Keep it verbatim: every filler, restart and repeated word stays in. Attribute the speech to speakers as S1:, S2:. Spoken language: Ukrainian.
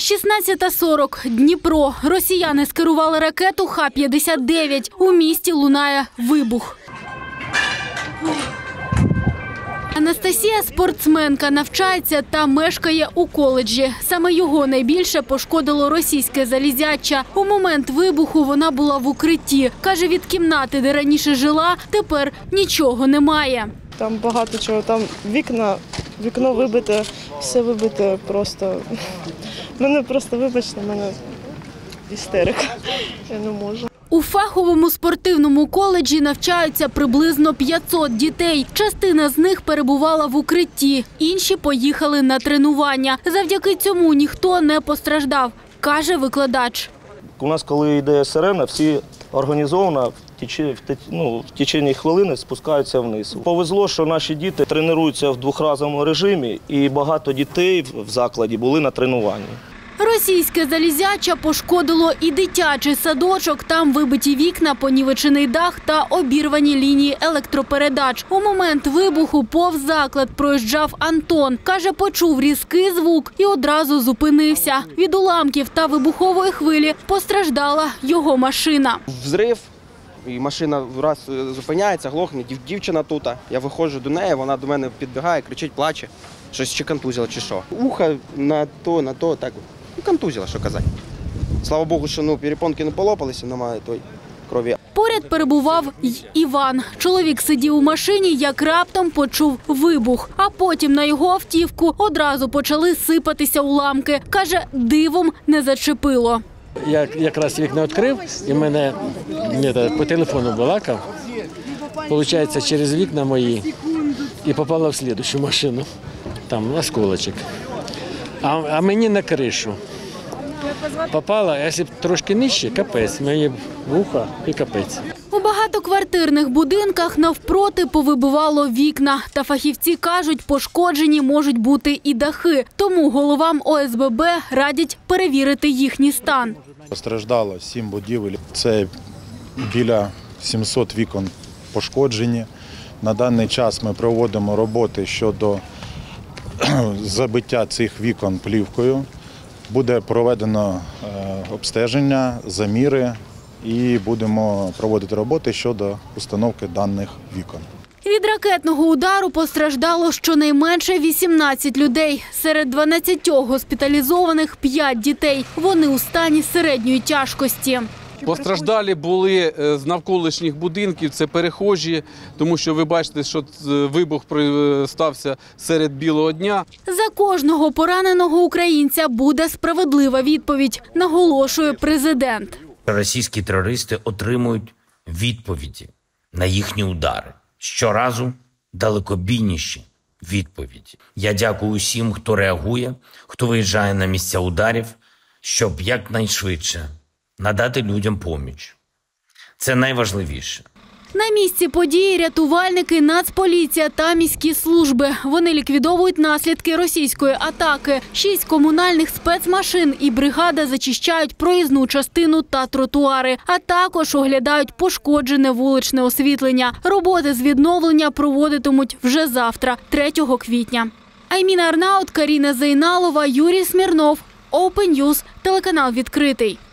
S1: шістнадцята сорок. Дніпро. Росіяни скерували ракету Х п'ятдесят дев'ять. У місті лунає вибух. Анастасія – спортсменка, навчається та мешкає у коледжі. Саме його найбільше пошкодило російське залізяча. У момент вибуху вона була в укритті. Каже, від кімнати, де раніше жила, тепер нічого немає.
S2: Там багато чого, там вікна, вікно вибите, все вибите просто. Мене просто, вибачте, мене істерика, я не можу.
S1: У фаховому спортивному коледжі навчаються приблизно п'ятсот дітей. Частина з них перебувала в укритті, інші поїхали на тренування. Завдяки цьому ніхто не постраждав, каже викладач.
S3: У нас, коли йде сирена, всі організовано в течение хвилини спускаються вниз. Повезло, що наші діти тренуються в двохразовому режимі, і багато дітей в закладі були на тренуванні.
S1: Російське залізяча пошкодило і дитячий садочок. Там вибиті вікна, понівечений дах та обірвані лінії електропередач. У момент вибуху повз заклад проїжджав Антон. Каже, почув різкий звук і одразу зупинився. Від уламків та вибухової хвилі постраждала його машина.
S4: Взрив, і машина раз зупиняється, глохне, дівчина тут. Я виходжу до неї, вона до мене підбігає, кричить, плаче. Щось чи контузило, чи що. Ухо на то, на то, так. Ну, контузило, що казати. Слава Богу, що ну, перепонки не полопалися, немає той крові.
S1: Поряд перебував й Іван. Чоловік сидів у машині, як раптом почув вибух. А потім на його автівку одразу почали сипатися уламки. Каже, дивом не зачепило.
S5: Я якраз вікна відкрив, і мене по телефону балакав, виходить, через вікна мої, і попала в слідущу машину. Там осколочок. А, а мені на кришу попала, а якщо б трошки нижче, капець, мені вуха і капець.
S1: У багатоквартирних будинках навпроти повибивало вікна. Та фахівці кажуть, пошкоджені можуть бути і дахи. Тому головам О С Б Б радять перевірити їхній стан.
S6: Постраждало сім будівель. Це біля сімсот вікон пошкоджені. На даний час ми проводимо роботи щодо забиття цих вікон плівкою. Буде проведено обстеження, заміри і будемо проводити роботи щодо установки даних вікон.
S1: Від ракетного удару постраждало щонайменше вісімнадцять людей. Серед дванадцяти госпіталізованих – п'ять дітей. Вони у стані середньої тяжкості.
S7: Постраждалі були з навколишніх будинків, це перехожі, тому що ви бачите, що вибух стався серед білого дня.
S1: За кожного пораненого українця буде справедлива відповідь, наголошує президент.
S8: Російські терористи отримують відповіді на їхні удари. Щоразу далекобійніші відповіді. Я дякую усім, хто реагує, хто виїжджає на місця ударів, щоб якнайшвидше надати людям поміч. Це найважливіше.
S1: На місці події рятувальники, Нацполіція та міські служби. Вони ліквідовують наслідки російської атаки. Шість комунальних спецмашин і бригада зачищають проїзну частину та тротуари, а також оглядають пошкоджене вуличне освітлення. Роботи з відновлення проводитимуть вже завтра, третього квітня. Айміна Арнаут, Каріна Зейналова, Юрій Смірнов, Open News, телеканал «Відкритий».